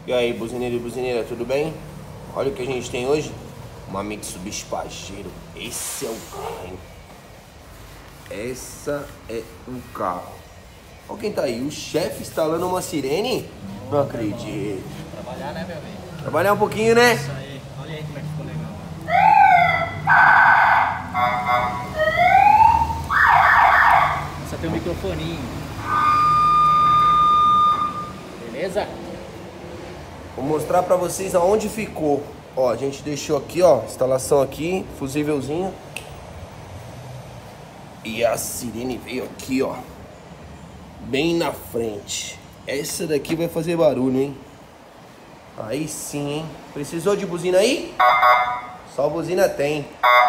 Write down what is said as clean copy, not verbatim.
E aí, buzineiro e buzineira, tudo bem? Olha o que a gente tem hoje. Uma Mitsubishi Pajero. Esse é o carro, hein? Essa é o carro. Olha quem tá aí. O chefe instalando uma sirene? Não acredito. Trabalhar, né, meu amigo? Trabalhar um pouquinho, né? Isso aí. Olha aí como é que ficou legal. Só tem um microfoninho. Beleza? Vou mostrar pra vocês aonde ficou. Ó, a gente deixou aqui, ó, instalação aqui, fusívelzinho. E a sirene veio aqui, ó, bem na frente. Essa daqui vai fazer barulho, hein? Aí sim, hein? Precisou de buzina aí? Só buzina tem.